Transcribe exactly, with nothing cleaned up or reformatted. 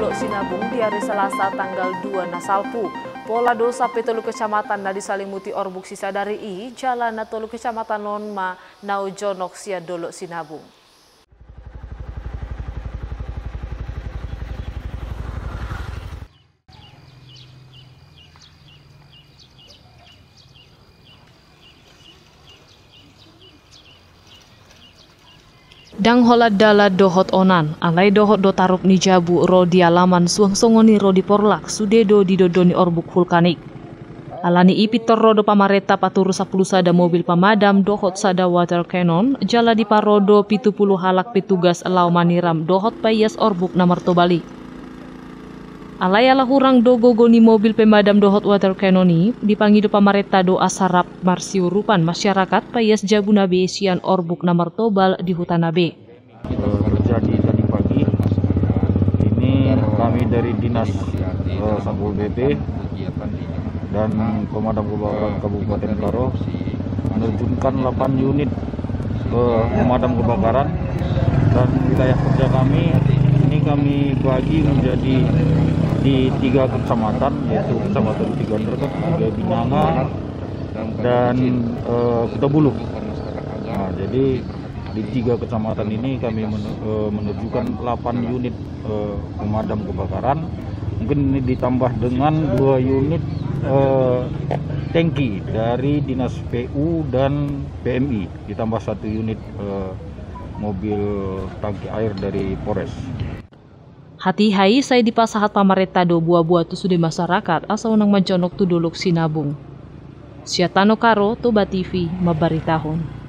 Dolok Sinabung di hari Selasa tanggal dua Nasalpu. Pola dosa petolu kecamatan na disalimuti Orbuk Sisadari I, jalan na tolu kecamatan Lonma, Naujonok sia Dolok Sinabung. Dang holat dala dohot onan, alai dohot do tarup ni jabu ro di alaman suang songoni ro di porlak, sudedo di dodoni Orbuk vulkanik. Alani ipitor ro do pamareta paturu sapuluh sada mobil pemadam dohot sada water cannon, jala di parodo pitu puluh halak petugas elau maniram dohot payas Orbuk namarto bali. Alai ala hurang do gogoni mobil pemadam dohot water cannoni, dipangido pamareta do asarap marsiurupan masyarakat payas jabunabe sian Orbuk namartobal di Hutanabe. Terjadi tadi pagi, ini kami dari Dinas uh, Satpol P P dan Pemadam Kebakaran Kabupaten Karo menerjunkan delapan unit uh, pemadam kebakaran, dan wilayah kerja kami ini kami bagi menjadi di tiga kecamatan, yaitu Kecamatan Tiganderket, Tiga Binanga, dan uh, Kutabuluh. Nah, jadi di tiga kecamatan ini kami menerjukan delapan unit uh, pemadam kebakaran. Mungkin ini ditambah dengan dua unit uh, tangki dari Dinas P U dan P M I, ditambah satu unit uh, mobil tangki air dari Polres. Hati hai saya di pasahat pamareta do buah-buah tu sudah masyarakat asal nang majonok tu Dolok Sinabung. Siatano Karo, Toba T V, mabaritahon.